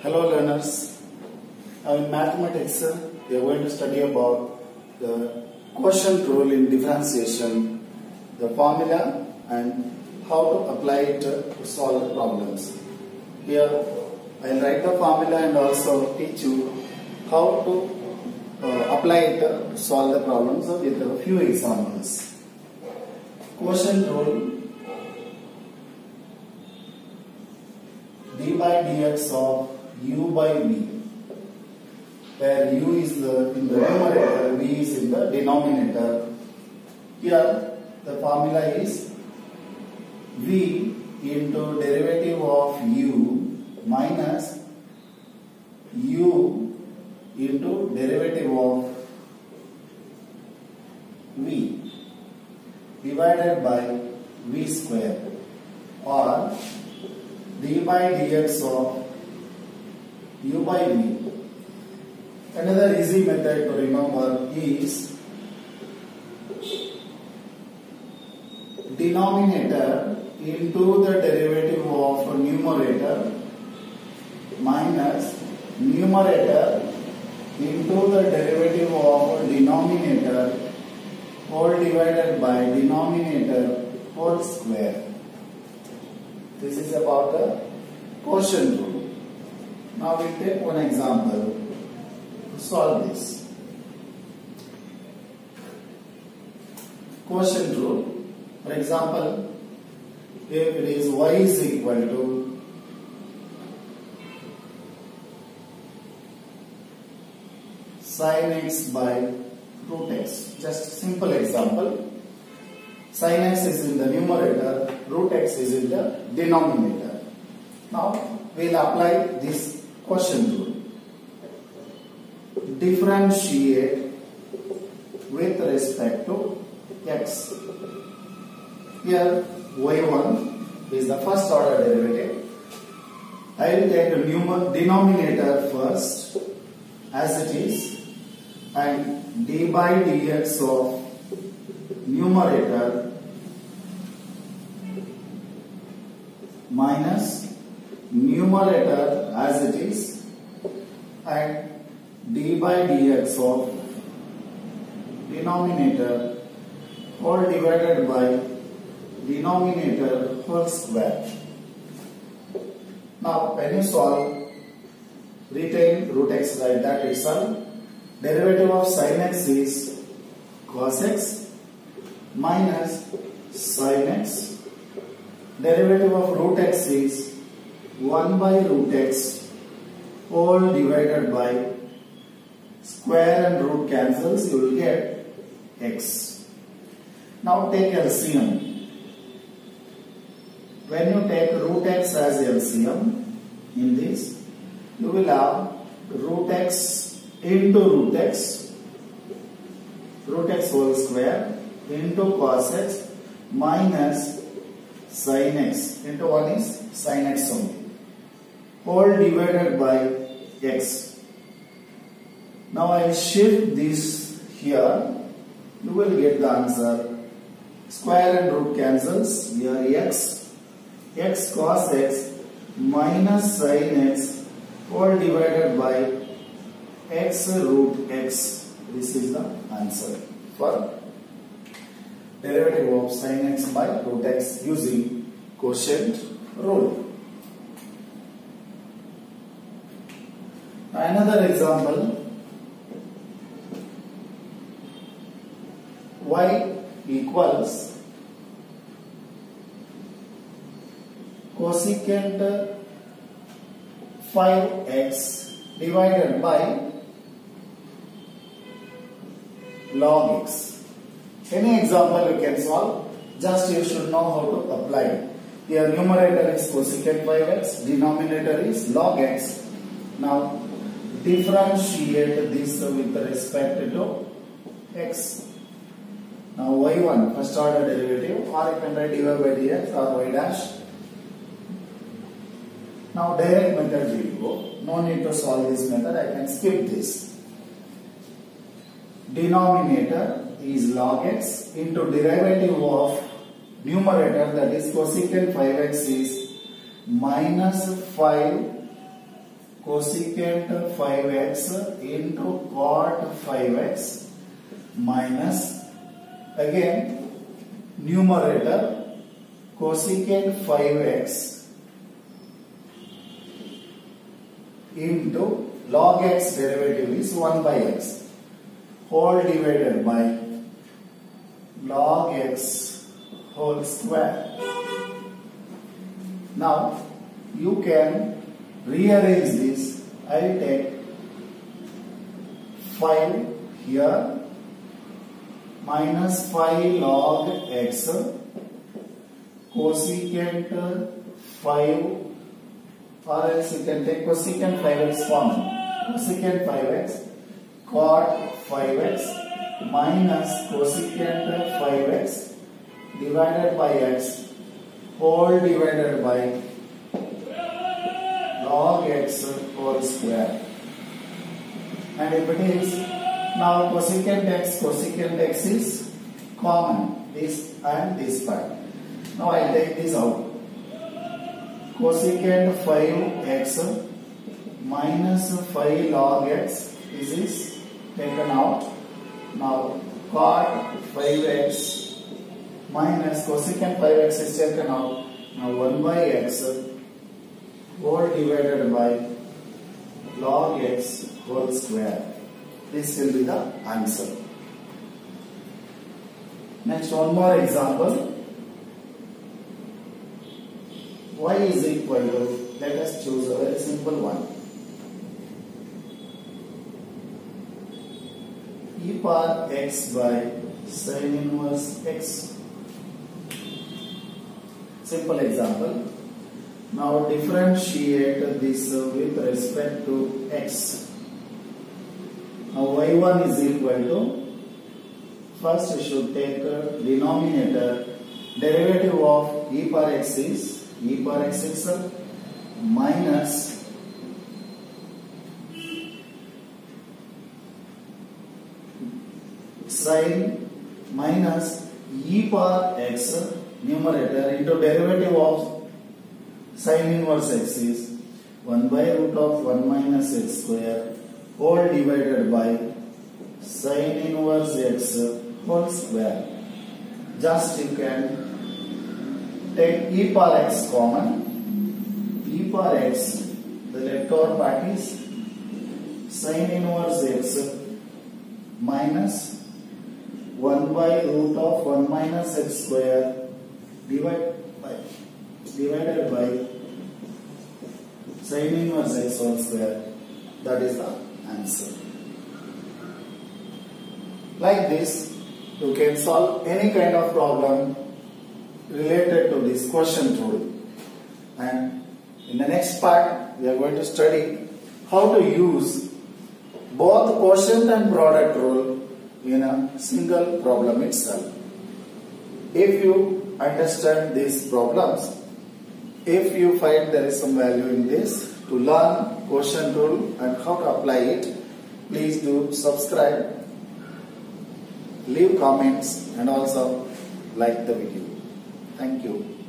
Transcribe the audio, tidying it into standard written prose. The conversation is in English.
Hello learners, now in mathematics we are going to study about the quotient rule in differentiation, the formula and how to apply it to solve the problems. Here I will write the formula and also teach you how to apply it to solve the problems with a few examples. Quotient rule: d by dx of u by v, where u is in the numerator, v is in the denominator. Here the formula is v into derivative of u minus u into derivative of v divided by v square, or d by dx of u by v. Another easy method to remember is denominator into the derivative of numerator minus numerator into the derivative of denominator whole divided by denominator whole square. This is about the quotient rule. Now we take one example to solve this. Quotient rule. For example, if it is y is equal to sin x by root x. Just simple example. Sin x is in the numerator, root x is in the denominator. Now we will apply this quotient rule. Differentiate with respect to x. Here y1 is the first order derivative. I will take the denominator first as it is, and d by dx of numerator minus numerator as it is, and d by dx of denominator whole divided by denominator whole square. Now when you solve, retain root x like that itself. Derivative of sin x is cos x minus sin x. Derivative of root x is 1 by root x whole divided by square and root cancels, you will get x. Now take LCM. When you take root x as LCM in this, you will have root x into root x whole square into cos x minus sin x, into 1 is sin x only, whole divided by x. Now I will shift this here, you will get the answer. Square and root cancels, here x cos x minus sin x whole divided by x root x. This is the answer for derivative of sin x by root x using quotient rule. Another example, y equals cosecant 5x divided by log x. Any example you can solve, just you should know how to apply it. Here numerator is cosecant 5x, denominator is log x. Now differentiate this with respect to x. Now y1 first order derivative, or you can write dy by dx or y dash. Now direct method will go. No need to solve this method, I can skip this. Denominator is log x into derivative of numerator, that is cosecant 5x is minus 5 cosecant 5x into cot 5x minus again numerator cosecant 5x into log x derivative is 1 by x whole divided by log x whole square. Now you can rearrange this. I will take 5 here minus 5 log x cosecant 5 or else you can take cosecant 5x common. Cosecant 5x cot 5x minus cosecant 5x divided by x whole divided by log x whole square. And if it is now cosecant x is common, this and this part. Now I take this out. Cosecant 5x minus 5 log x, this is taken out. Now cot 5x minus cosecant 5x is taken out. Now 1 by x whole divided by log x whole square. This will be the answer. Next, one more example. Y is equal to, let us choose a very simple one. E power x by sin inverse x. Simple example. Now differentiate this with respect to x. Now y1 is equal to, first you should take denominator, derivative of e power x is e power x itself minus sin minus e power x numerator into derivative of sin inverse x is 1 by root of 1 minus x square whole divided by sin inverse x whole square. Just you can take e power x common. E power x, the left over part is sin inverse x minus 1 by root of 1 minus x square divided by sin inverse x whole square. That is the answer. Like this, you can solve any kind of problem related to this quotient rule. And in the next part, we are going to study how to use both quotient and product rule in a single problem itself. If you understand these problems, if you find there is some value in this to learn quotient rule and how to apply it, please do subscribe, leave comments and also like the video. Thank you.